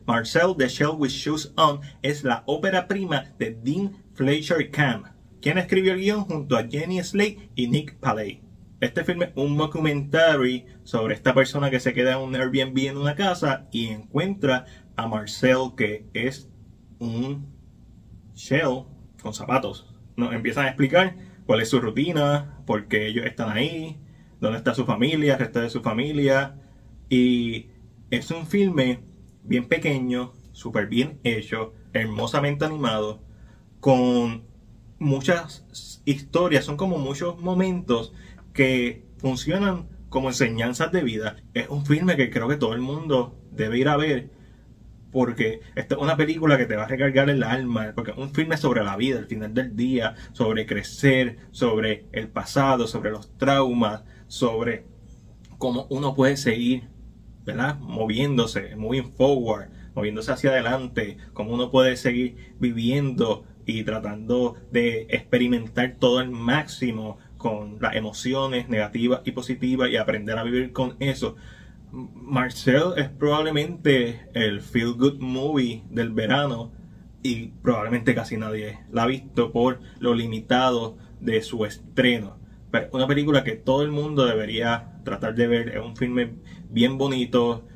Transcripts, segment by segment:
Marcel, The Shell with Shoes On es la ópera prima de Dean Fleischer Camp, quien escribió el guión junto a Jenny Slate y Nick Paley. Este filme es un documentary sobre esta persona que se queda en un Airbnb en una casa y encuentra a Marcel, que es un shell con zapatos. Nos empiezan a explicar cuál es su rutina, por qué ellos están ahí, dónde está su familia, el resto de su familia. Y es un filme bien pequeño, súper bien hecho, hermosamente animado, con muchas historias, son como muchos momentos que funcionan como enseñanzas de vida. Es un filme que creo que todo el mundo debe ir a ver, porque esta es una película que te va a recargar el alma, porque es un filme sobre la vida, al final del día, sobre crecer, sobre el pasado, sobre los traumas, sobre cómo uno puede seguir, ¿verdad?, moviéndose, moving forward, moviéndose hacia adelante, cómo uno puede seguir viviendo y tratando de experimentar todo al máximo con las emociones negativas y positivas y aprender a vivir con eso. Marcel es probablemente el feel good movie del verano y probablemente casi nadie la ha visto por lo limitado de su estreno. Pero una película que todo el mundo debería tratar de ver. Es un filme bien bonito,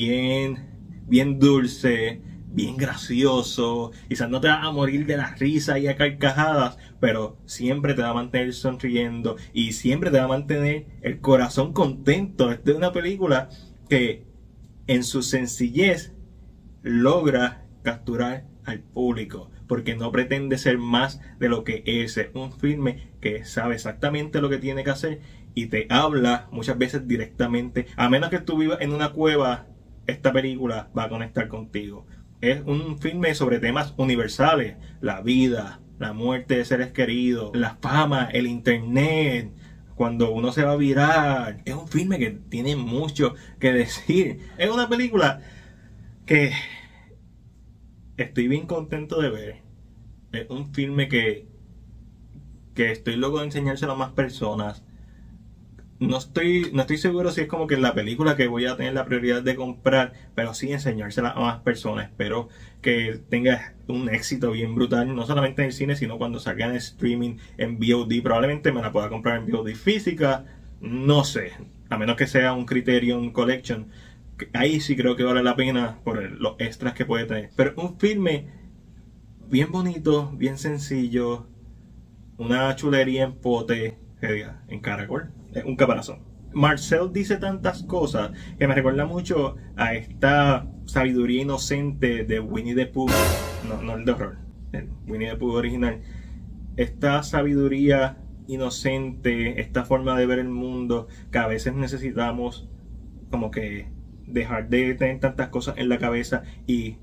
bien dulce, bien gracioso. Quizás no te vas a morir de la risa y a carcajadas, pero siempre te va a mantener sonriendo y siempre te va a mantener el corazón contento. Esta es una película que en su sencillez logra capturar al público, porque no pretende ser más de lo que es. Es un filme que sabe exactamente lo que tiene que hacer y te habla muchas veces directamente. A menos que tú vivas en una cueva, esta película va a conectar contigo. Es un filme sobre temas universales: la vida, la muerte de seres queridos, la fama, el internet, cuando uno se va a virar. Es un filme que tiene mucho que decir. Es una película que estoy bien contento de ver. Es un filme que estoy loco de enseñárselo a más personas. No estoy seguro si es como que la película que voy a tener la prioridad de comprar, pero sí enseñársela a más personas. Espero que tenga un éxito bien brutal, no solamente en el cine, sino cuando salga en streaming, en VOD. Probablemente me la pueda comprar en VOD física, no sé, a menos que sea un Criterion Collection. Ahí sí creo que vale la pena por los extras que puede tener. Pero un filme bien bonito, bien sencillo, una chulería en pote, en caracol, un caparazón. Marcel dice tantas cosas que me recuerda mucho a esta sabiduría inocente de Winnie the Pooh, no el de horror, el Winnie the Pooh original. Esta sabiduría inocente, esta forma de ver el mundo que a veces necesitamos como que dejar de tener tantas cosas en la cabeza y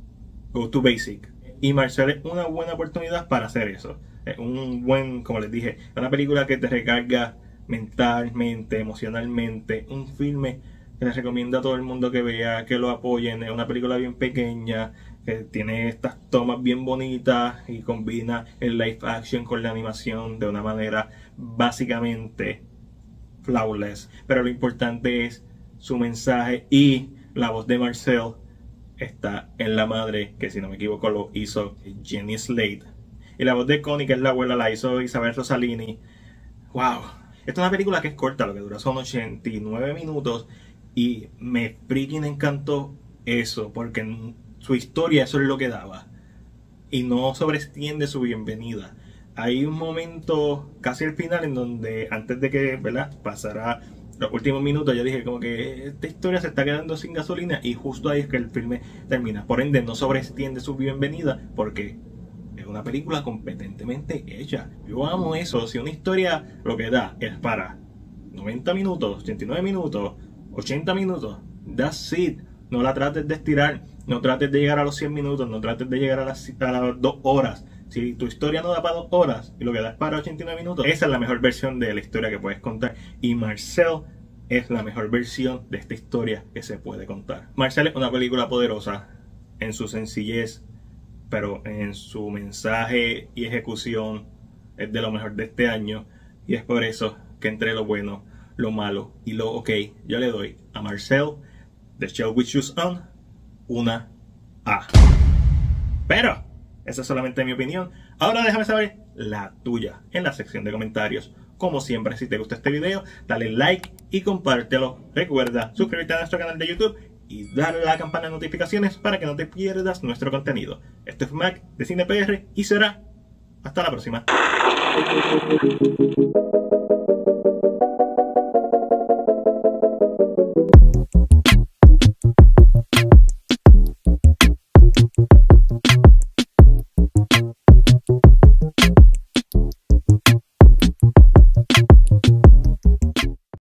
go to basic. Y Marcel es una buena oportunidad para hacer eso. Es un buen, como les dije, una película que te recarga mentalmente, emocionalmente. Un filme que les recomiendo a todo el mundo que vea, que lo apoyen. Es una película bien pequeña, que tiene estas tomas bien bonitas y combina el live action con la animación de una manera básicamente flawless. Pero lo importante es su mensaje, y la voz de Marcel está en la madre, que si no me equivoco lo hizo Jenny Slate, y la voz de Connie, que es la abuela, la hizo Isabel Rossellini. Wow, esta es una película que es corta, lo que dura son 89 minutos y me freaking encantó eso, porque en su historia eso es lo que daba y no sobreextiende su bienvenida. Hay un momento casi al final en donde, antes de que, ¿verdad?, pasara los últimos minutos, yo dije como que esta historia se está quedando sin gasolina, y justo ahí es que el filme termina. Por ende, no sobreextiende su bienvenida porque es una película competentemente hecha. Yo amo eso. Si una historia lo que da es para 90 minutos, 89 minutos, 80 minutos, that's it. No la trates de estirar, no trates de llegar a los 100 minutos, no trates de llegar a las 2 horas. Si tu historia no da para 2 horas y lo que da es para 89 minutos, esa es la mejor versión de la historia que puedes contar. Y Marcel es la mejor versión de esta historia que se puede contar. Marcel es una película poderosa en su sencillez, pero en su mensaje y ejecución es de lo mejor de este año. Y es por eso que entre lo bueno, lo malo y lo ok, yo le doy a Marcel, The Shell with Shoes On, una A. Pero esa es solamente mi opinión. Ahora déjame saber la tuya en la sección de comentarios. Como siempre, si te gusta este video, dale like y compártelo. Recuerda suscribirte a nuestro canal de YouTube y darle a la campana de notificaciones para que no te pierdas nuestro contenido. Este fue Mac de CinePR y será hasta la próxima.